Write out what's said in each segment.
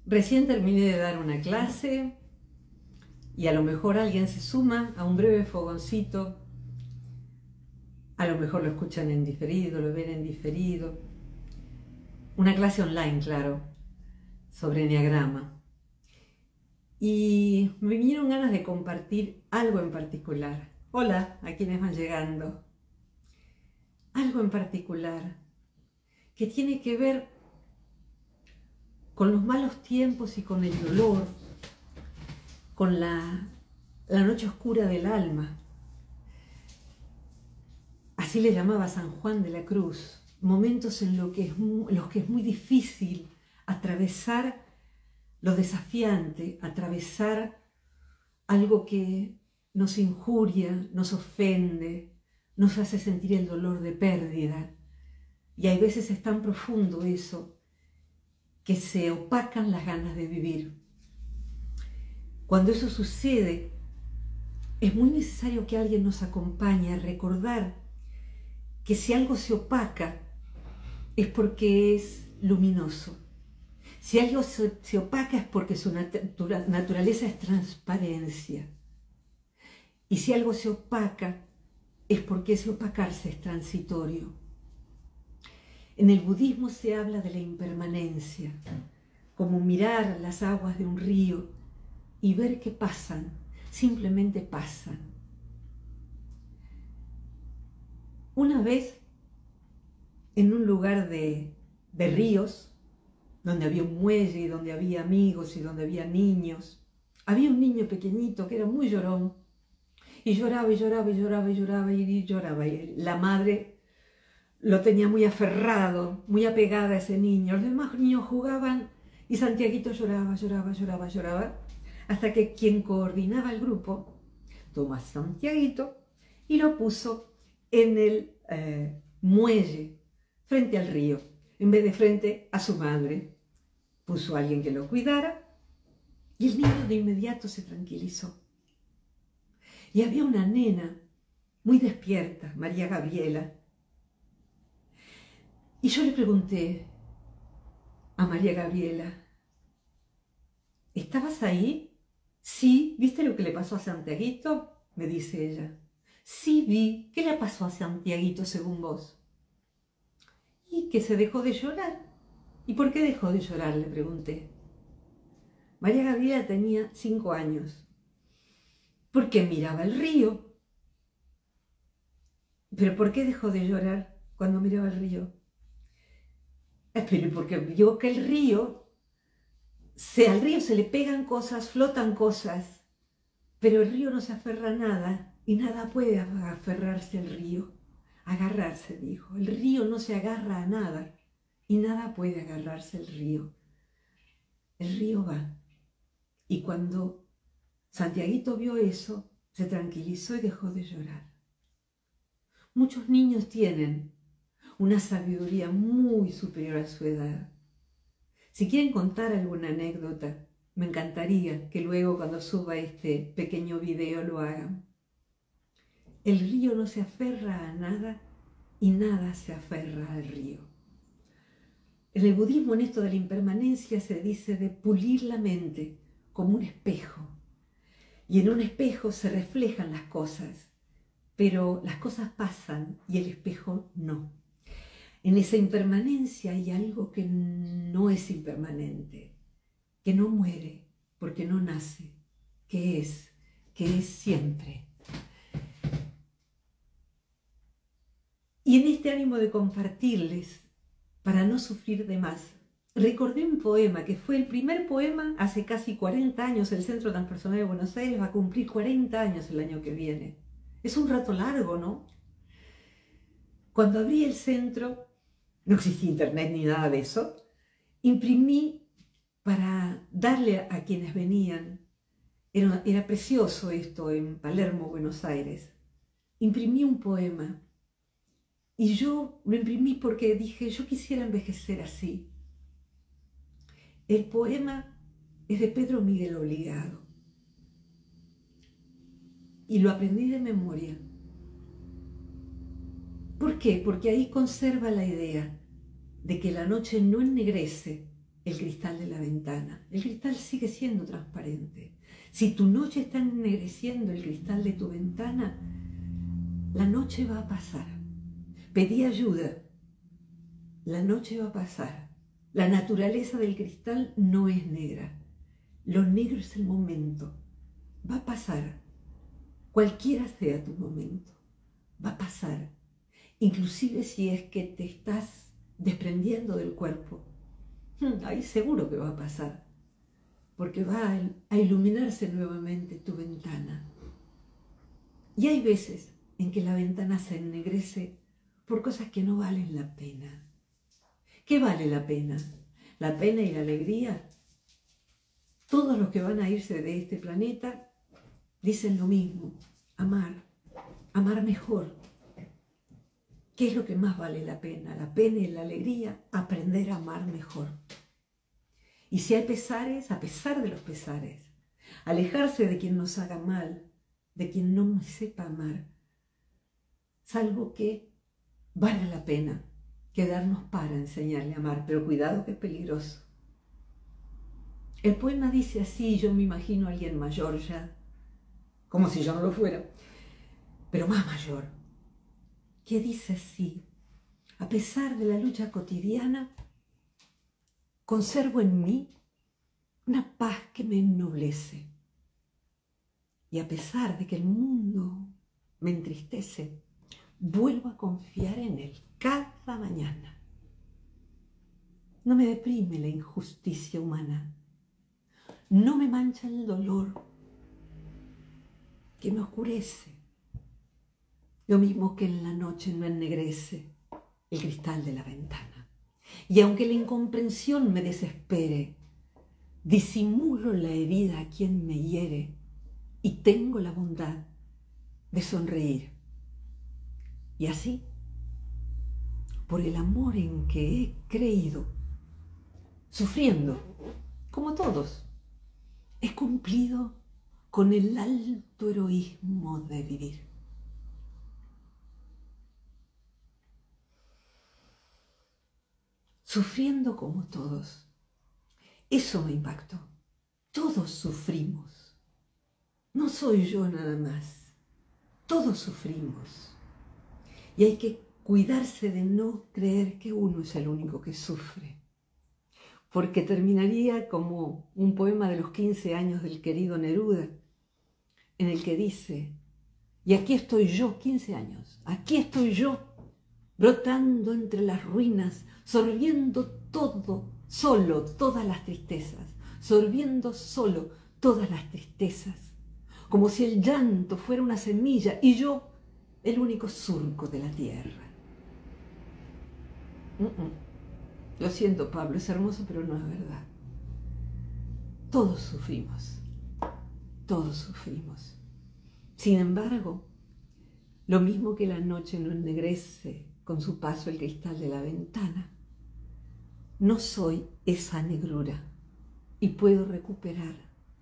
Recién terminé de dar una clase y a lo mejor alguien se suma a un breve fogoncito. A lo mejor lo escuchan en diferido, lo ven en diferido. Una clase online, claro, sobre enneagrama. Y me vinieron ganas de compartir algo en particular. Hola a quienes van llegando. Algo en particular que tiene que ver con los malos tiempos y con el dolor, con la noche oscura del alma. Así le llamaba San Juan de la Cruz, momentos en los que es muy difícil atravesar lo desafiante, atravesar algo que nos injuria, nos ofende, nos hace sentir el dolor de pérdida. Y hay veces es tan profundo eso que se opacan las ganas de vivir. Cuando eso sucede, es muy necesario que alguien nos acompañe a recordar que si algo se opaca es porque es luminoso. Si algo se opaca es porque su naturaleza es transparencia. Y si algo se opaca es porque ese opacarse es transitorio. En el budismo se habla de la impermanencia, como mirar las aguas de un río y ver que pasan, simplemente pasan. Una vez, en un lugar de ríos, donde había un muelle y donde había amigos y donde había niños, había un niño pequeñito que era muy llorón y lloraba y lloraba y lloraba y lloraba y lloraba. Y la madre lo tenía muy aferrado, muy apegada a ese niño. Los demás niños jugaban y Santiaguito lloraba, lloraba, lloraba, lloraba, hasta que quien coordinaba el grupo tomó a Santiaguito y lo puso en el muelle, frente al río, en vez de frente a su madre. Puso a alguien que lo cuidara y el niño de inmediato se tranquilizó. Y había una nena muy despierta, María Gabriela. Y yo le pregunté a María Gabriela, ¿estabas ahí? Sí, ¿viste lo que le pasó a Santiaguito? Me dice ella. Sí, vi. ¿Qué le pasó a Santiaguito según vos? Y que se dejó de llorar. ¿Y por qué dejó de llorar?, le pregunté. María Gabriela tenía 5 años. Porque miraba el río. ¿Pero por qué dejó de llorar cuando miraba el río? Pero porque vio que el río, al río se le pegan cosas, flotan cosas, pero el río no se aferra a nada y nada puede aferrarse al río. Agarrarse, dijo. El río no se agarra a nada y nada puede agarrarse al río. El río va. Y cuando Santiaguito vio eso, se tranquilizó y dejó de llorar. Muchos niños tienen una sabiduría muy superior a su edad. Si quieren contar alguna anécdota, me encantaría que luego cuando suba este pequeño video lo hagan. El río no se aferra a nada y nada se aferra al río. En el budismo, en esto de la impermanencia, se dice de pulir la mente como un espejo. Y en un espejo se reflejan las cosas, pero las cosas pasan y el espejo no. En esa impermanencia hay algo que no es impermanente, que no muere porque no nace, que es siempre. Y en este ánimo de compartirles, para no sufrir de más, recordé un poema que fue el primer poema hace casi 40 años. El Centro Transpersonal de Buenos Aires va a cumplir 40 años el año que viene. Es un rato largo, ¿no? Cuando abrí el centro, no existía internet ni nada de eso, imprimí para darle a quienes venían. Era precioso esto en Palermo, Buenos Aires. Imprimí un poema. Y yo lo imprimí porque dije, yo quisiera envejecer así. El poema es de Pedro Miguel Obligado. Y lo aprendí de memoria. ¿Por qué? Porque ahí conserva la idea de que la noche no ennegrece, el cristal de la ventana. El cristal sigue siendo transparente. Si tu noche está ennegreciendo el cristal de tu ventana, la noche va a pasar. Pedí ayuda. La noche va a pasar. La naturaleza del cristal no es negra. Lo negro es el momento. Va a pasar. Cualquiera sea tu momento. Va a pasar. Inclusive si es que te estás desprendiendo del cuerpo. Ahí seguro que va a pasar. Porque va a iluminarse nuevamente tu ventana. Y hay veces en que la ventana se ennegrece por cosas que no valen la pena. ¿Qué vale la pena? La pena y la alegría. Todos los que van a irse de este planeta dicen lo mismo. Amar. Amar mejor. ¿Qué es lo que más vale la pena? La pena y la alegría. Aprender a amar mejor. Y si hay pesares, a pesar de los pesares. Alejarse de quien nos haga mal, de quien no me sepa amar. Salvo que valga la pena quedarnos para enseñarle a amar, pero cuidado que es peligroso. El poema dice así, yo me imagino a alguien mayor ya, como si yo no lo fuera, pero más mayor, que dice así, a pesar de la lucha cotidiana, conservo en mí una paz que me ennoblece. Y a pesar de que el mundo me entristece, vuelvo a confiar en él cada mañana. No me deprime la injusticia humana. No me mancha el dolor que me oscurece. Lo mismo que en la noche no ennegrece el cristal de la ventana. Y aunque la incomprensión me desespere, disimulo la herida a quien me hiere y tengo la bondad de sonreír. Y así, por el amor en que he creído, sufriendo, como todos, he cumplido con el alto heroísmo de vivir. Sufriendo como todos. Eso me impactó. Todos sufrimos. No soy yo nada más. Todos sufrimos. Y hay que cuidarse de no creer que uno es el único que sufre. Porque terminaría como un poema de los 15 años del querido Neruda, en el que dice, y aquí estoy yo, 15 años, aquí estoy yo, brotando entre las ruinas, sorbiendo todo, solo, todas las tristezas, sorbiendo solo todas las tristezas, como si el llanto fuera una semilla y yo el único surco de la tierra. Lo siento, Pablo, es hermoso, pero no es verdad. Todos sufrimos, todos sufrimos. Sin embargo, lo mismo que la noche no ennegrece con su paso el cristal de la ventana, no soy esa negrura y puedo recuperar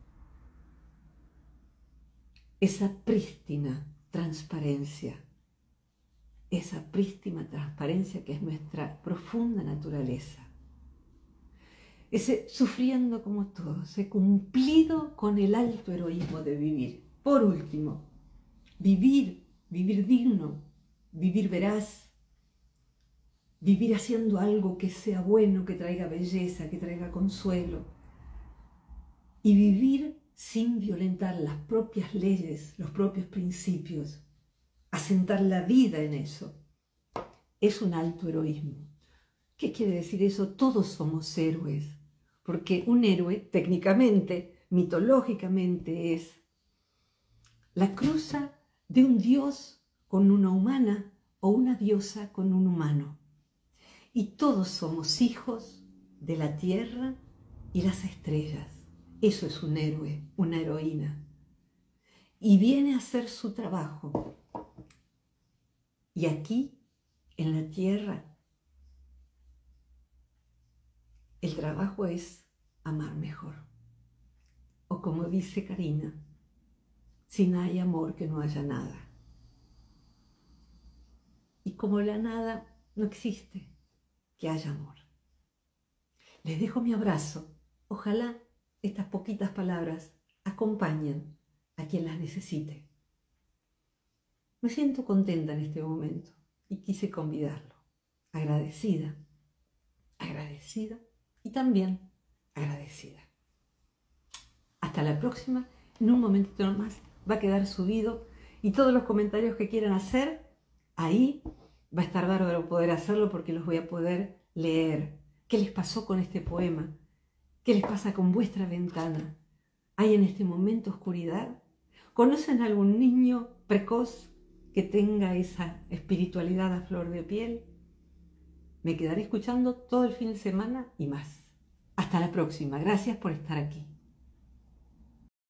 esa prístina transparencia, esa prístina transparencia que es nuestra profunda naturaleza. Ese sufriendo como todos, he cumplido con el alto heroísmo de vivir. Por último, vivir digno, vivir veraz, vivir haciendo algo que sea bueno, que traiga belleza, que traiga consuelo. Y vivir sin violentar las propias leyes, los propios principios. Asentar la vida en eso. Es un alto heroísmo. ¿Qué quiere decir eso? Todos somos héroes. Porque un héroe, técnicamente, mitológicamente, es la cruza de un dios con una humana o una diosa con un humano. Y todos somos hijos de la tierra y las estrellas. Eso es un héroe, una heroína. Y viene a hacer su trabajo. Y aquí, en la tierra, el trabajo es amar mejor. O como dice Karina, si no hay amor, que no haya nada. Y como la nada no existe, que haya amor. Les dejo mi abrazo. Ojalá estas poquitas palabras acompañen a quien las necesite. Me siento contenta en este momento y quise convidarlo. Agradecida, agradecida y también agradecida. Hasta la próxima. En un momentito nomás va a quedar subido y todos los comentarios que quieran hacer, ahí va a estar bárbaro poder hacerlo porque los voy a poder leer. ¿Qué les pasó con este poema? ¿Qué les pasa con vuestra ventana? ¿Hay en este momento oscuridad? ¿Conocen algún niño precoz que tenga esa espiritualidad a flor de piel? Me quedaré escuchando todo el fin de semana y más. Hasta la próxima. Gracias por estar aquí.